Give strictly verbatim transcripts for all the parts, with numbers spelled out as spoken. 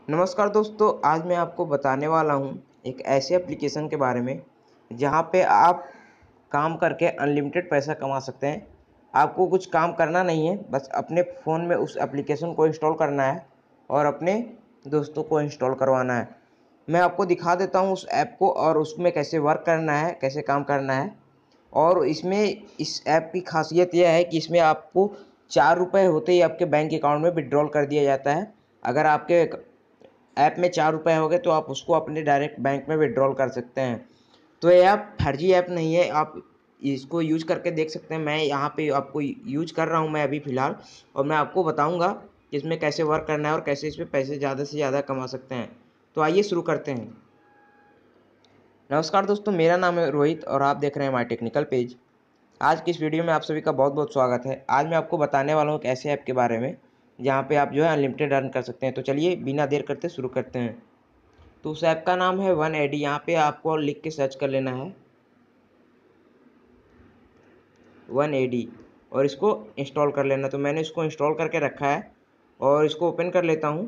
नमस्कार दोस्तों, आज मैं आपको बताने वाला हूँ एक ऐसे एप्लीकेशन के बारे में जहाँ पे आप काम करके अनलिमिटेड पैसा कमा सकते हैं। आपको कुछ काम करना नहीं है, बस अपने फ़ोन में उस एप्लीकेशन को इंस्टॉल करना है और अपने दोस्तों को इंस्टॉल करवाना है। मैं आपको दिखा देता हूँ उस ऐप को और उसमें कैसे वर्क करना है, कैसे काम करना है। और इसमें इस ऐप की खासियत यह है कि इसमें आपको चार रुपये होते ही आपके बैंक अकाउंट में विड्रॉल कर दिया जाता है। अगर आपके ऐप में चार रुपये हो गए तो आप उसको अपने डायरेक्ट बैंक में विड्रॉल कर सकते हैं। तो ये ऐप फर्जी ऐप नहीं है, आप इसको यूज करके देख सकते हैं। मैं यहाँ पे आपको यूज कर रहा हूँ मैं अभी फ़िलहाल, और मैं आपको बताऊँगा कि इसमें कैसे वर्क करना है और कैसे इसमें पैसे ज़्यादा से ज़्यादा कमा सकते हैं। तो आइए शुरू करते हैं। नमस्कार दोस्तों, मेरा नाम है रोहित और आप देख रहे हैं माय टेक्निकल पेज। आज की इस वीडियो में आप सभी का बहुत बहुत स्वागत है। आज मैं आपको बताने वाला हूँ एक ऐसे ऐप के बारे में जहाँ पे आप जो है अनलिमिटेड अर्न कर सकते हैं। तो चलिए बिना देर करते शुरू करते हैं। तो उस ऐप का नाम है वन एडी। यहाँ पे आपको लिख के सर्च कर लेना है वन एडी और इसको इंस्टॉल कर लेना। तो मैंने इसको इंस्टॉल करके रखा है और इसको ओपन कर लेता हूँ।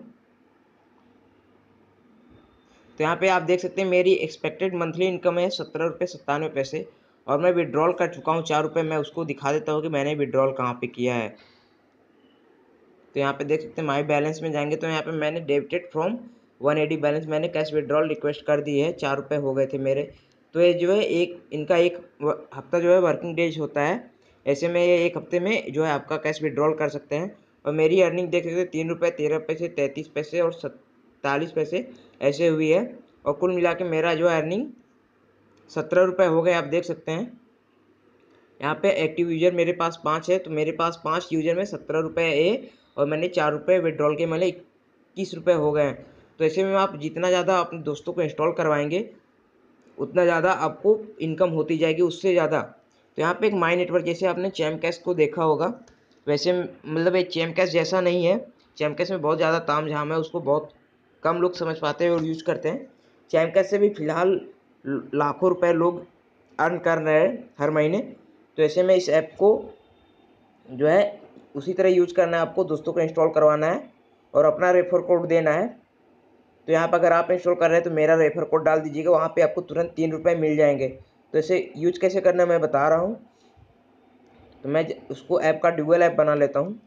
तो यहाँ पे आप देख सकते हैं मेरी एक्सपेक्टेड मंथली इनकम है सत्रह रुपये सत्तानवे पैसे और मैं विड्रॉल कर चुका हूँ चार रुपये। मैं उसको दिखा देता हूँ कि मैंने विड्रॉल कहाँ पे किया है। तो यहाँ पे देख सकते हैं माई बैलेंस में जाएंगे तो यहाँ पे मैंने debited from one AD balance, मैंने कैश विड्रॉल रिक्वेस्ट कर दी है, चार रुपये हो गए थे मेरे। तो ये जो है एक इनका एक हफ्ता जो है वर्किंग डेज होता है। ऐसे में ये एक हफ्ते में जो है आपका कैश विड्रॉल कर सकते हैं। और मेरी अर्निंग देख सकते हैं तीन रुपये तेरह पैसे तैंतीस पैसे और सत्तालीस पैसे ऐसे हुई है। और कुल मिला के मेरा जो है अर्निंग सत्रह रुपये हो गए, आप देख सकते हैं। यहाँ पे एक्टिव यूजर मेरे पास पाँच है, तो मेरे पास पाँच यूजर में सत्रह रुपये है और मैंने चार रुपये विड्रॉल के मैंने इक्कीस रुपये हो गए हैं। तो ऐसे में आप जितना ज़्यादा अपने दोस्तों को इंस्टॉल करवाएंगे उतना ज़्यादा आपको इनकम होती जाएगी, उससे ज़्यादा। तो यहाँ पे एक माई नेटवर्क, जैसे आपने चैम कैश को देखा होगा वैसे मतलब ये चैम कैश जैसा नहीं है। चैम कैश में बहुत ज़्यादा ताम झाम है, उसको बहुत कम लोग समझ पाते हैं और यूज़ करते हैं। चैम कैश से भी फ़िलहाल लाखों रुपए लोग अर्न कर रहे हैं हर महीने। तो ऐसे में इस ऐप को जो है उसी तरह यूज करना है, आपको दोस्तों को इंस्टॉल करवाना है और अपना रेफर कोड देना है। तो यहाँ पर अगर आप इंस्टॉल कर रहे हैं तो मेरा रेफर कोड डाल दीजिएगा, वहाँ पे आपको तुरंत तीन रुपये मिल जाएंगे। तो इसे यूज कैसे करना है मैं बता रहा हूँ। तो मैं उसको ऐप का ड्यूअल ऐप बना लेता हूँ।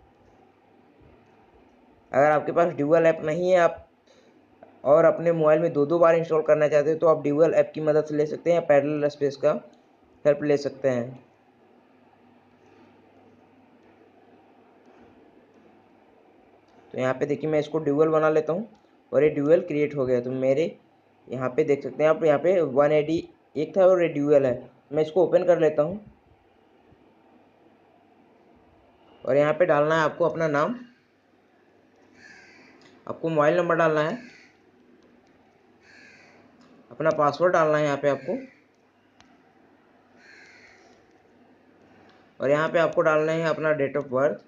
अगर आपके पास ड्यूअल ऐप नहीं है आप और अपने मोबाइल में दो दो बार इंस्टॉल करना चाहते हैं तो आप ड्यूअल ऐप की मदद से ले सकते हैं या पैरेलल स्पेस का हेल्प ले सकते हैं। तो यहाँ पे देखिए मैं इसको ड्यूअल बना लेता हूँ और ये ड्यूअल क्रिएट हो गया। तो मेरे यहाँ पे देख सकते हैं आप, यहाँ पे वन एडी एक था और ये ड्यूअल है। मैं इसको ओपन कर लेता हूँ और यहाँ पे डालना है आपको अपना नाम, आपको मोबाइल नंबर डालना है, अपना पासवर्ड डालना है यहाँ पे आपको, और यहाँ पे आपको डालना है अपना डेट ऑफ बर्थ,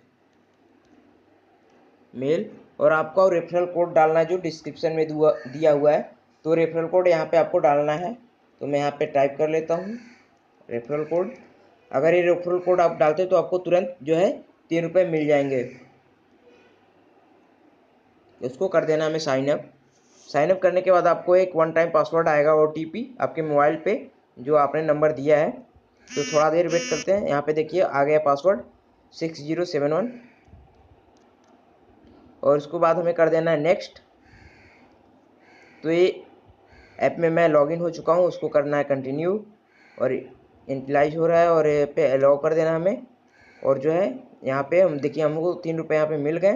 मेल, और आपका रेफरल कोड डालना है जो डिस्क्रिप्शन में दिया हुआ है। तो रेफरल कोड यहाँ पे आपको डालना है। तो मैं यहाँ पे टाइप कर लेता हूँ रेफरल कोड। अगर ये रेफरल कोड आप डालते हैं तो आपको तुरंत जो है तीन रुपये मिल जाएंगे। इसको कर देना हमें साइन अप। साइन अप करने के बाद आपको एक वन टाइम पासवर्ड आएगा ओ टी पी आपके मोबाइल पे जो आपने नंबर दिया है। तो थोड़ा देर वेट करते हैं। यहाँ पे देखिए आ गया password six zero seven one, और उसके बाद हमें कर देना है नेक्स्ट। तो ये ऐप में मैं लॉगिन हो चुका हूँ, उसको करना है कंटिन्यू और इनिशियलाइज हो रहा है और ये पे अलाउ कर देना हमें। और जो है यहाँ पे हम देखिए हमको तीन रुपये यहाँ पे मिल गए।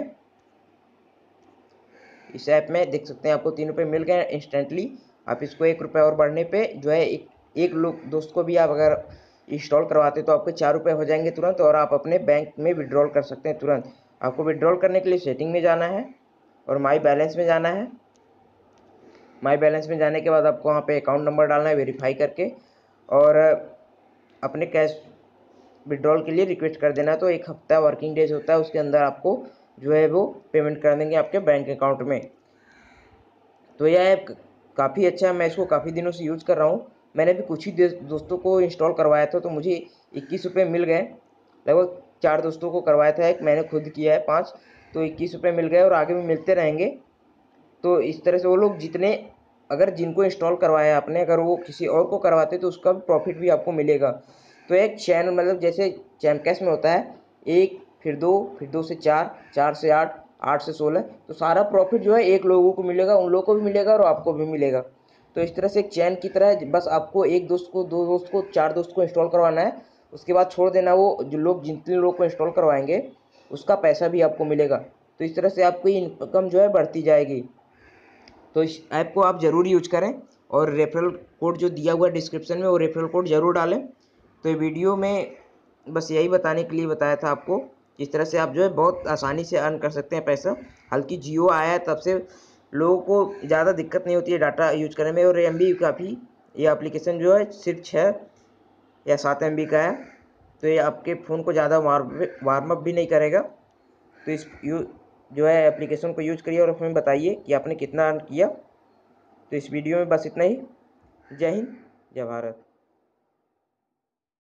इस ऐप में देख सकते हैं आपको तीन रुपये मिल गए इंस्टेंटली। आप इसको एक रुपये और बढ़ने पे जो है एक एक लोग दोस्त को भी आप अगर इंस्टॉल करवाते तो आपके चार रुपये हो जाएंगे तुरंत, और आप अपने बैंक में विड्रॉल कर सकते हैं तुरंत। आपको विड्रॉल करने के लिए सेटिंग में जाना है और माई बैलेंस में जाना है। माई बैलेंस में जाने के बाद आपको वहाँ पे अकाउंट नंबर डालना है वेरीफाई करके, और अपने कैश विड्रॉल के लिए रिक्वेस्ट कर देना है। तो एक हफ्ता वर्किंग डेज होता है, उसके अंदर आपको जो है वो पेमेंट कर देंगे आपके बैंक अकाउंट में। तो यह ऐप काफ़ी अच्छा है, मैं इसको काफ़ी दिनों से यूज़ कर रहा हूँ। मैंने भी कुछ ही दोस्तों को इंस्टॉल करवाया था तो मुझे इक्कीस रुपये मिल गए। लगभग चार दोस्तों को करवाया था, एक मैंने खुद किया है पाँच, तो इक्कीस रुपये मिल गए और आगे भी मिलते रहेंगे। तो इस तरह से वो लोग जितने, अगर जिनको इंस्टॉल करवाया आपने, अगर वो किसी और को करवाते तो उसका प्रॉफिट भी आपको मिलेगा। तो एक चैनल मतलब जैसे चैमकैश में होता है एक, फिर दो, फिर दो से चार, चार से आठ, आठ से सोलह, तो सारा प्रॉफिट जो है एक लोगों को मिलेगा, उन लोगों को भी मिलेगा और आपको भी मिलेगा। तो इस तरह से एक चैन की तरह है, बस आपको एक दोस्त को, दो दोस्त को, चार दोस्त को इंस्टॉल करवाना है, उसके बाद छोड़ देना। वो जो लोग, जितने लोग को इंस्टॉल करवाएंगे उसका पैसा भी आपको मिलेगा। तो इस तरह से आपकी इनकम जो है बढ़ती जाएगी। तो इस ऐप को आप ज़रूर यूज करें और रेफरल कोड जो दिया हुआ है डिस्क्रिप्शन में, वो रेफरल कोड ज़रूर डालें। तो ये वीडियो में बस यही बताने के लिए बताया था आपको, इस तरह से आप जो है बहुत आसानी से अर्न कर सकते हैं पैसा। हालांकि जियो आया है तब से लोगों को ज़्यादा दिक्कत नहीं होती है डाटा यूज करने में, और एम बी काफ़ी, ये एप्लीकेशन जो है सिर्फ छः या सात एम बी का है। तो ये आपके फ़ोन को ज़्यादा वार्म अप भी नहीं करेगा। तो इस यू जो है एप्लीकेशन को यूज करिए और हमें बताइए कि आपने कितना अर्न किया। तो इस वीडियो में बस इतना ही। जय हिंद, जय भारत।